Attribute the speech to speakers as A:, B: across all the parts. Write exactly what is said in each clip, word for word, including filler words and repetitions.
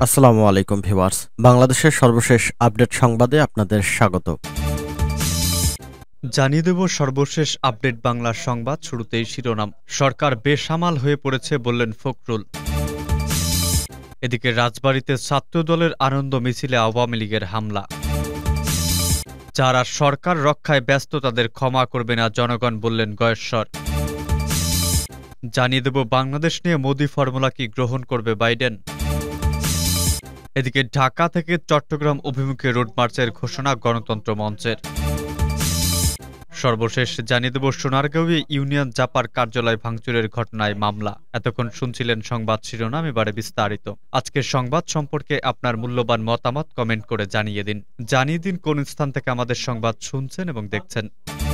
A: আসসালামু আলাইকুম ভিউয়ার্স, বাংলাদেশের সর্বশেষ আপডেট সংবাদে আপনাদের স্বাগত।
B: জানিয়ে দেব সর্বশেষ আপডেট বাংলা সংবাদ। শুরুতেই শিরোনাম। সরকার বেসামাল হয়ে পড়েছে বললেন ফখরুল। এদিকে রাজবাড়ীতে ছাত্রদলের আনন্দ মিছিলে আওয়ামী লীগের হামলা। যারা সরকার রক্ষায় ব্যস্ত তাদের ক্ষমা করবে না জনগণ বললেন গয়েশ্বর। জানিয়ে দেব বাংলাদেশ নিয়ে মোদি ফর্মুলা কি গ্রহণ করবে বাইডেন। এদিকে ঢাকা থেকে চট্টগ্রাম অভিমুখে রোড মার্চের ঘোষণা গণতন্ত্র মঞ্চের। সর্বশেষ জানিয়ে দেব সোনারগাঁওয়ে ইউনিয়ন জাপার কার্যালয় ভাঙচুরের ঘটনায় মামলা। এতক্ষণ শুনছিলেন সংবাদ শিরোনাম, এবারে বিস্তারিত। আজকের সংবাদ সম্পর্কে আপনার মূল্যবান মতামত কমেন্ট করে জানিয়ে দিন। জানিয়ে দিন কোন স্থান থেকে আমাদের সংবাদ শুনছেন এবং দেখছেন।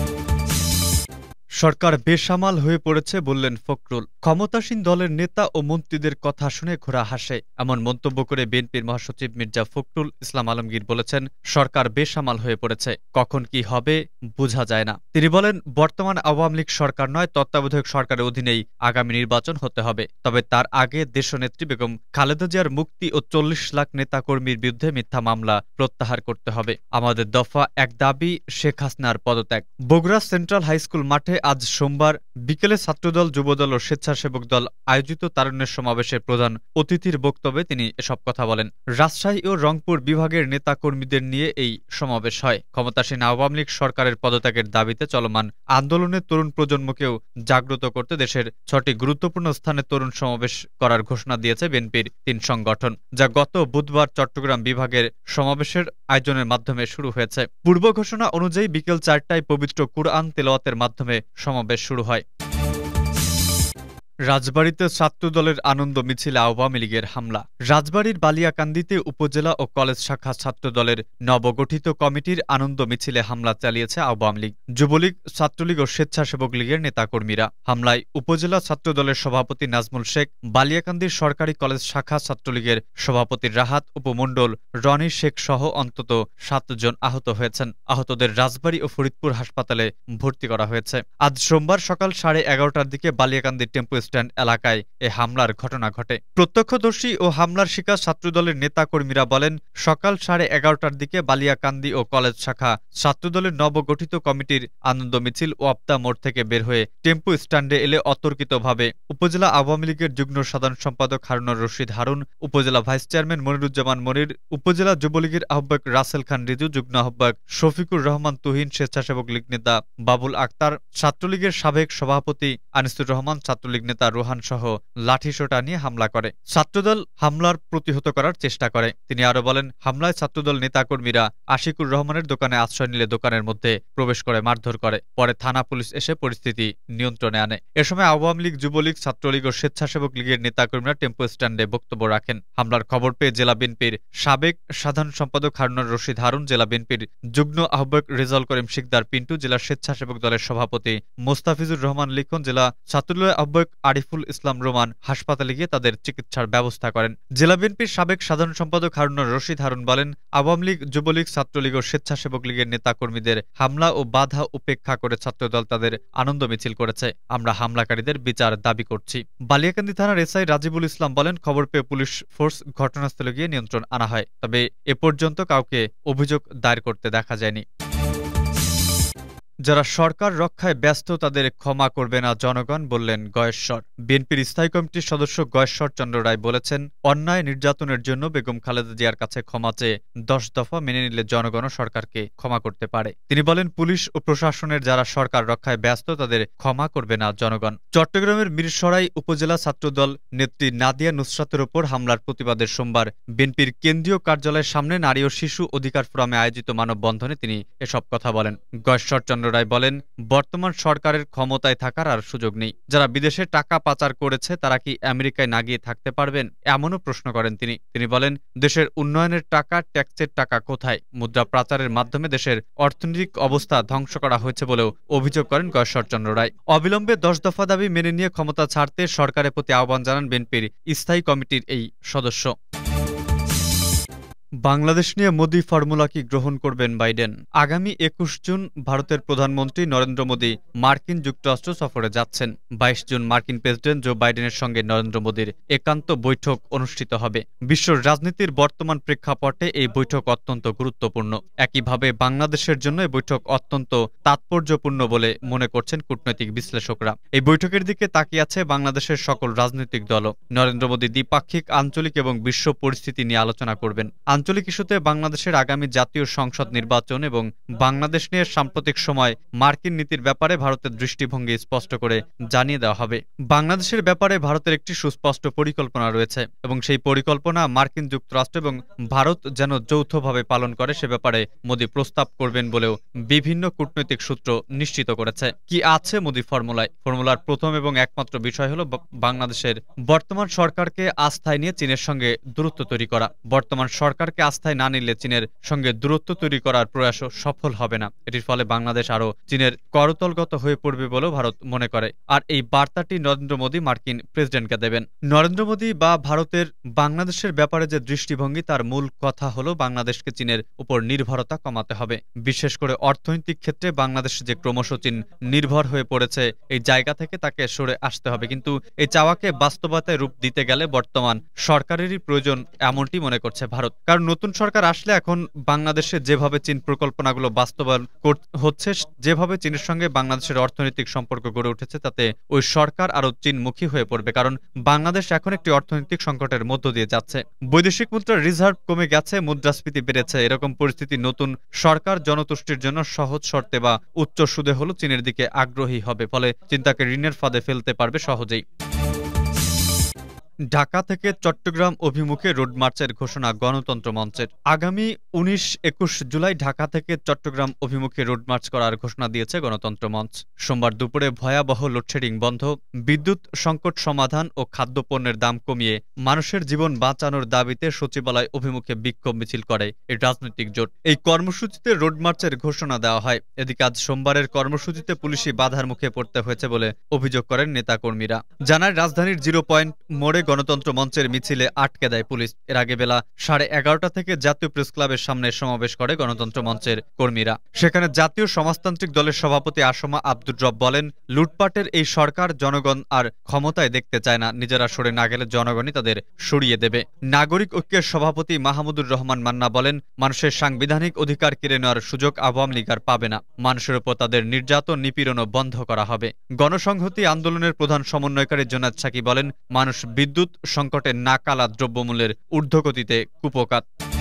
B: সরকার বেসামাল হয়ে পড়েছে বললেন ফখরুল। ক্ষমতাসীন দলের নেতা ও মন্ত্রীদের কথা শুনে ঘোড়া হাসে, এমন মন্তব্য করে বিএনপির মহাসচিব মির্জা ফখরুল ইসলাম আলমগীর বলেছেন, সরকার বেসামাল হয়ে পড়েছে, কখন কি হবে বোঝা যায় না। তিনি বলেন, বর্তমান আওয়ামী লীগ সরকার নয়, তত্ত্বাবধায়ক সরকারের অধীনেই আগামী নির্বাচন হতে হবে। তবে তার আগে দেশনেত্রী বেগম খালেদা জিয়ার মুক্তি ও চল্লিশ লাখ নেতা কর্মীর বিরুদ্ধে মিথ্যা মামলা প্রত্যাহার করতে হবে। আমাদের দফা এক দাবি, শেখ হাসিনার পদত্যাগ। বগুড়া সেন্ট্রাল হাইস্কুল মাঠে আজ সোমবার বিকেলে ছাত্রদল, যুবদল ও স্বেচ্ছাসেবক দল আয়োজিত তারুণ্যের সমাবেশে প্রধান অতিথির বক্তব্যে তিনি এসব কথা বলেন। রাজশাহী ও রংপুর বিভাগের নেতা কর্মীদের নিয়ে এই সমাবেশ হয়। ক্ষমতাসীন আওয়ামী লীগ সরকারের পদত্যাগের দাবিতে চলমান আন্দোলনে তরুণ প্রজন্মকেও জাগ্রত করতে দেশের ছটি গুরুত্বপূর্ণ স্থানে তরুণ সমাবেশ করার ঘোষণা দিয়েছে বিএনপির তিন সংগঠন, যা গত বুধবার চট্টগ্রাম বিভাগের সমাবেশের আয়োজনের মাধ্যমে শুরু হয়েছে। পূর্ব ঘোষণা অনুযায়ী বিকেল চারটায় পবিত্র কুরআন তেলাওয়াতের মাধ্যমে সমাবেশ শুরু হয়। রাজবাড়ীতে ছাত্রদলের আনন্দ মিছিলে আওয়ামী লীগের হামলা। রাজবাড়ীর বালিয়াকান্দিতে উপজেলা ও কলেজ শাখা ছাত্রদলের নবগঠিত কমিটির আনন্দ মিছিলে হামলা চালিয়েছে আওয়ামী লীগ, যুবলীগ, ছাত্রলীগ ও স্বেচ্ছাসেবক লীগের নেতাকর্মীরা। হামলায় উপজেলা ছাত্রদলের সভাপতি নাজমুল শেখ, বালিয়াকান্দির সরকারি কলেজ শাখা ছাত্রলীগের সভাপতি রাহাত উপমণ্ডল, রনি শেখ সহ অন্তত সাতজন আহত হয়েছেন। আহতদের রাজবাড়ী ও ফরিদপুর হাসপাতালে ভর্তি করা হয়েছে। আজ সোমবার সকাল সাড়ে এগারোটার দিকে বালিয়াকান্দি টেম্পো স্ট্যান্ড এলাকায় এ হামলার ঘটনা ঘটে। প্রত্যক্ষদর্শী ও হামলার শিকার ছাত্রদলের নেতাকর্মীরা বলেন, সকাল সাড়ে এগারোটার দিকে বালিয়াকান্দি ও কলেজ শাখা ছাত্রদলের নবগঠিত কমিটির আনন্দ মিছিল ওয়াপ্তা মোড় থেকে বের হয়ে টেম্পো স্ট্যান্ডে এলে অতর্কিতভাবে উপজেলা আওয়ামী লীগের যুগ্ম সাধারণ সম্পাদক হারুনুর রশিদ হারুন, উপজেলা ভাইস চেয়ারম্যান মনিরুজ্জামান মনির, উপজেলা যুবলীগের আহ্বায়ক রাসেল খান রিজু, যুগ্ম আহ্বায়ক শফিকুর রহমান তুহিন, স্বেচ্ছাসেবক লীগ নেতা বাবুল আক্তার, ছাত্রলীগের সাবেক সভাপতি আনিসুর রহমান, ছাত্রলীগ নেতা রোহান সহ লাঠিসোঁটা নিয়ে হামলা করে। ছাত্রদল হামলার প্রতিহত করার চেষ্টা করে। তিনি আরো বলেন, হামলায় ছাত্রদল নেতাকর্মীরা আশিকুর রহমানের দোকানে আশ্রয় নিলে দোকানের মধ্যে প্রবেশ করে মারধর করে। পরে থানা পুলিশ এসে পরিস্থিতি নিয়ন্ত্রণে আনে। এ সময় আওয়ামী লীগ, যুবলীগ, ছাত্রলীগ ও স্বেচ্ছাসেবক লীগের নেতাকর্মীরা টেম্পো স্ট্যান্ডে বক্তব্য রাখেন। হামলার খবর পেয়ে জেলা বিএনপির সাবেক সাধারণ সম্পাদক হারুনুর রশিদ হারুন, জেলা বিএনপির যুগ্ম আহ্বায়ক রেজাউল করিম শিকদার পিন্টু, জেলা স্বেচ্ছাসেবক দলের সভাপতি মোস্তাফিজুর রহমান লিখন, জেলা ছাত্রদলের আহ্বায়ক আরিফুল ইসলাম রোমান হাসপাতালে গিয়ে তাদের চিকিৎসার ব্যবস্থা করেন। জেলা বিএনপির সাবেক সাধারণ সম্পাদক হারুনুর রশিদ হারুন বলেন, আওয়ামী লীগ, যুবলীগ, ছাত্রলীগ ও স্বেচ্ছাসেবক লীগের নেতাকর্মীদের হামলা ও বাধা উপেক্ষা করে ছাত্রদল তাদের আনন্দ মিছিল করেছে। আমরা হামলাকারীদের বিচার দাবি করছি। বালিয়াকান্দি থানার এসআই রাজিবুল ইসলাম বলেন, খবর পেয়ে পুলিশ ফোর্স ঘটনাস্থলে গিয়ে নিয়ন্ত্রণ আনা হয়, তবে এ পর্যন্ত কাউকে অভিযোগ দায়ের করতে দেখা যায়নি। যারা সরকার রক্ষায় ব্যস্ত তাদের ক্ষমা করবে না জনগণ বললেন গয়েশ্বর। বিএনপির স্থায়ী কমিটির সদস্য গয়েশ্বর চন্দ্র রায় বলেছেন, অন্যায় নির্যাতনের জন্য বেগম খালেদা জিয়ার কাছে ক্ষমা চেয়ে দশ দফা মেনে নিলে জনগণও সরকারকে ক্ষমা করতে পারে। তিনি বলেন, পুলিশ ও প্রশাসনের যারা সরকার রক্ষায় ব্যস্ত তাদের ক্ষমা করবে না জনগণ। চট্টগ্রামের মিরসরাই উপজেলা ছাত্রদল নেত্রী নাদিয়া নুসরাতের ওপর হামলার প্রতিবাদে সোমবার বিএনপির কেন্দ্রীয় কার্যালয়ের সামনে নারী ও শিশু অধিকার ফোরামে আয়োজিত মানববন্ধনে তিনি এসব কথা বলেন। গয়েশ্বর চন্দ্র রায় বলেন, বর্তমান সরকারের ক্ষমতায় থাকার আর সুযোগ নেই। যারা বিদেশে টাকা পাচার করেছে তারা কি আমেরিকায় না গিয়ে থাকতে পারবেন, এমনও প্রশ্ন করেন তিনি। তিনি বলেন, দেশের উন্নয়নের টাকা, ট্যাক্সের টাকা কোথায়? মুদ্রা পাচারের মাধ্যমে দেশের অর্থনৈতিক অবস্থা ধ্বংস করা হয়েছে বলেও অভিযোগ করেন গয়েশ্বর চন্দ্র রায়। অবিলম্বে দশ দফা দাবি মেনে নিয়ে ক্ষমতা ছাড়তে সরকারের প্রতি আহ্বান জানান বিএনপির স্থায়ী কমিটির এই সদস্য। বাংলাদেশ নিয়ে মোদি ফর্মুলা কি গ্রহণ করবেন বাইডেন? আগামী একুশ জুন ভারতের প্রধানমন্ত্রী নরেন্দ্র মোদি মার্কিন যুক্তরাষ্ট্র সফরে যাচ্ছেন। বাইশ জুন মার্কিন প্রেসিডেন্ট জো বাইডেনের সঙ্গে নরেন্দ্র মোদির একান্ত বৈঠক অনুষ্ঠিত হবে। বিশ্ব রাজনীতির বর্তমান প্রেক্ষাপটে এই বৈঠক অত্যন্ত গুরুত্বপূর্ণ। একইভাবে বাংলাদেশের জন্য এই বৈঠক অত্যন্ত তাৎপর্যপূর্ণ বলে মনে করছেন কূটনৈতিক বিশ্লেষকরা। এই বৈঠকের দিকে তাকিয়ে আছে বাংলাদেশের সকল রাজনৈতিক দলও। নরেন্দ্র মোদি দ্বিপাক্ষিক, আঞ্চলিক এবং বিশ্ব পরিস্থিতি নিয়ে আলোচনা করবেন। আঞ্চলিক ইস্যুতে বাংলাদেশের আগামী জাতীয় সংসদ নির্বাচন এবং বাংলাদেশ নিয়ে সাম্প্রতিক সময় মার্কিন নীতির ব্যাপারে ভারতের দৃষ্টিভঙ্গি স্পষ্ট করে জানিয়ে দেওয়া হবে। বাংলাদেশের ব্যাপারে ভারতের একটি সুস্পষ্ট পরিকল্পনা রয়েছে এবং সেই পরিকল্পনা মার্কিন যুক্তরাষ্ট্র এবং ভারত যেন যৌথভাবে পালন করে সে ব্যাপারে মোদি প্রস্তাব করবেন বলেও বিভিন্ন কূটনৈতিক সূত্র নিশ্চিত করেছে। কি আছে মোদি ফর্মুলায়? ফর্মুলার প্রথম এবং একমাত্র বিষয় হল বাংলাদেশের বর্তমান সরকারকে আস্থায় নিয়ে চীনের সঙ্গে দূরত্ব তৈরি করা। বর্তমান সরকার সরকারকে আস্থায় না নিলে চীনের সঙ্গে দূরত্ব তৈরি করার প্রয়াসও সফল হবে না। এটির ফলে বাংলাদেশ আরও চীনের করতলগত হয়ে পড়বে বলেও ভারত মনে করে। আর এই বার্তাটি নরেন্দ্র মোদি মার্কিন প্রেসিডেন্টকে দেবেন। নরেন্দ্র মোদি বা ভারতের বাংলাদেশের ব্যাপারে যে দৃষ্টিভঙ্গি, তার মূল কথা হলো বাংলাদেশকে চীনের উপর নির্ভরতা কমাতে হবে। বিশেষ করে অর্থনৈতিক ক্ষেত্রে বাংলাদেশ যে ক্রমশ চীন নির্ভর হয়ে পড়েছে, এই জায়গা থেকে তাকে সরে আসতে হবে। কিন্তু এই চাওয়াকে বাস্তবতায় রূপ দিতে গেলে বর্তমান সরকারেরই প্রয়োজন, এমনটি মনে করছে ভারত। কারণ নতুন সরকার আসলে এখন বাংলাদেশে যেভাবে চীন পরিকল্পনাগুলো বাস্তবায়ন হচ্ছে, যেভাবে চীনের সঙ্গে বাংলাদেশের অর্থনৈতিক সম্পর্ক গড়ে উঠেছে, তাতে ওই সরকার আরো চীনমুখী হয়ে পড়বে। কারণ বাংলাদেশ এখন একটি অর্থনৈতিক সংকটের মধ্য দিয়ে যাচ্ছে। বৈদেশিক মুদ্রার রিজার্ভ কমে গেছে, মুদ্রাস্ফীতি বেড়েছে। এরকম পরিস্থিতি নতুন সরকার জনতুষ্টির জন্য সহজ শর্তে বা উচ্চ সুদে হলো চীনের দিকে আগ্রহী হবে। ফলে চীন তাকে ঋণের ফাঁদে ফেলতে পারবে সহজেই। ঢাকা থেকে চট্টগ্রাম অভিমুখে রোড মার্চের ঘোষণা গণতন্ত্র মঞ্চের। আগামী উনিশ একুশ জুলাই ঢাকা থেকে চট্টগ্রাম অভিমুখে রোড মার্চ করার ঘোষণা দিয়েছে গণতন্ত্র মঞ্চ। সোমবার দুপুরে ভয়াবহ লোডশেডিং বন্ধ, বিদ্যুৎ সংকট সমাধান ও খাদ্যপণ্যের দাম কমিয়ে মানুষের জীবন বাঁচানোর দাবিতে সচিবালয় অভিমুখে বিক্ষোভ মিছিল করে এই রাজনৈতিক জোট। এই কর্মসূচিতে রোড মার্চের ঘোষণা দেওয়া হয়। এদিকে আজ সোমবারের কর্মসূচিতে পুলিশি বাধার মুখে পড়তে হয়েছে বলে অভিযোগ করেন নেতাকর্মীরা। জানায় রাজধানীর জিরো পয়েন্ট মোড়ে গণতন্ত্র মঞ্চের মিছিলে আটকে দেয় পুলিশ। এর আগে বেলা সাড়ে এগারোটা থেকে জাতীয় প্রেস ক্লাবের সামনে সমাবেশ করে গণতন্ত্র মঞ্চের কর্মীরা। সেখানে জাতীয় সমাজতান্ত্রিক দলের সভাপতি আসমা আব্দুর রব বলেন, লুটপাটের এই সরকার জনগণ আর ক্ষমতায় দেখতে চায় না। নিজেরা সরে না গেলে জনগণই তাদের সরিয়ে দেবে। নাগরিক ঐক্যের সভাপতি মাহমুদুর রহমান মান্না বলেন, মানুষের সাংবিধানিক অধিকার কেড়ে নেওয়ার সুযোগ আওয়ামী লীগ আর পাবে না। মানুষের উপর তাদের নির্যাতন নিপীড়নও বন্ধ করা হবে। গণসংহতি আন্দোলনের প্রধান সমন্বয়কারী জোনায়েদ সাকি বলেন, মানুষ বিদ্যুৎ সংকটে নাকালা দ্রব্যমূল্যের ঊর্ধ্বগতিতে কুপোকাত।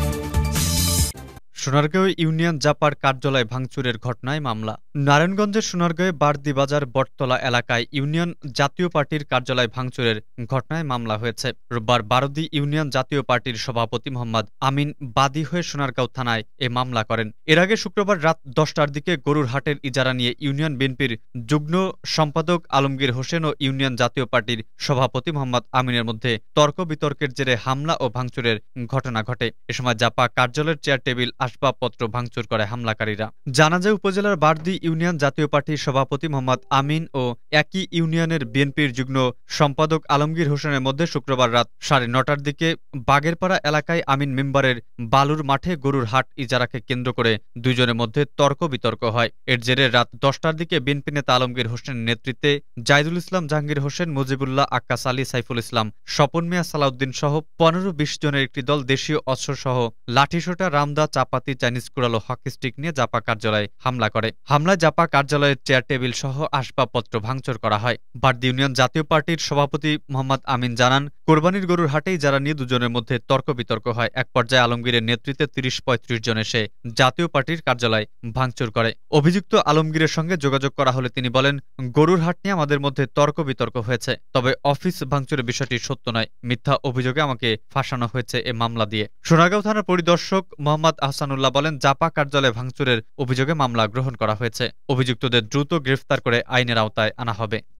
B: সোনারগাঁও ইউনিয়ন জাপার কার্যালয় ভাঙচুরের ঘটনায় মামলা। নারায়ণগঞ্জের সোনারগাঁয়ে বারদি বাজার বটতলা এলাকায় ইউনিয়ন জাতীয় পার্টির কার্যালয় ভাঙচুরের ঘটনায় মামলা হয়েছে। রোববার বারদি ইউনিয়ন জাতীয় পার্টির সভাপতি মোহাম্মদ আমিন বাদী হয়ে সোনারগাঁও থানায় এ মামলা করেন। এর আগে শুক্রবার রাত দশটার দিকে গরুর হাটের ইজারা নিয়ে ইউনিয়ন বিএনপির যুগ্ম সম্পাদক আলমগীর হোসেন ও ইউনিয়ন জাতীয় পার্টির সভাপতি মোহাম্মদ আমিনের মধ্যে তর্ক বিতর্কের জেরে হামলা ও ভাঙচুরের ঘটনা ঘটে। এ সময় জাপা কার্যালয়ের চেয়ার টেবিল আসবাবপত্র ভাঙচুর করে হামলাকারীরা। জানা যায়, উপজেলার বারদি ইউনিয়ন জাতীয় পার্টির সভাপতি মোহাম্মদ আমিন ও একই ইউনিয়নের বিএনপির যুগ্ম সম্পাদক আলমগীর হোসেনের মধ্যে শুক্রবার রাত সাড়ে নটার দিকে বাগেরপাড়া এলাকায় আমিন মেম্বারের বালুর মাঠে গরুর হাট ইজারাকে কেন্দ্র করে দুইজনের মধ্যে তর্ক বিতর্ক হয়। এর জেরে রাত দশটার দিকে বিএনপি নেতা আলমগীর হোসেনের নেতৃত্বে জাহিদুল ইসলাম, জাহাঙ্গীর হোসেন, মুজিবুল্লাহ, আক্কাস আলী, সাইফুল ইসলাম, স্বপন মিয়া, সালাউদ্দিন সহ পনেরো বিশ জনের একটি দল দেশীয় অস্ত্রসহ লাঠিসোঁটা, রামদা, চাপাতি, চাইনিজ কুড়ালো, হকি স্টিক নিয়ে জাপা কার্যালয়ে হামলা করে। হামলায় জাপা কার্যালয়ের চেয়ার টেবিল সহ আসবাবপত্র ভাঙচুর করা হয়। বারদি ইউনিয়ন জাতীয় পার্টির সভাপতি মোহাম্মদ আমিন জানান, কোরবানির গরুর হাটেই যারা নিয়ে দুজনের মধ্যে তর্ক বিতর্ক হয়। এক পর্যায়ে আলমগীরের নেতৃত্বে তিরিশ পঁয়ত্রিশ জন এসে জাতীয় পার্টির কার্যালয় ভাঙচুর করে। অভিযুক্ত আলমগীরের সঙ্গে যোগাযোগ করা হলে তিনি বলেন, গরুর হাট নিয়ে আমাদের মধ্যে তর্ক বিতর্ক হয়েছে, তবে অফিস ভাঙচুরের বিষয়টি সত্য নয়। মিথ্যা অভিযোগে আমাকে ফাঁসানো হয়েছে এ মামলা দিয়ে। সোনারগাঁও থানার পরিদর্শক মোহাম্মদ আহসানুল্লাহ বলেন, জাপা কার্যালয়ে ভাঙচুরের অভিযোগে মামলা গ্রহণ করা হয়েছে। অভিযুক্তদের দ্রুত গ্রেফতার করে আইনের আওতায় আনা হবে।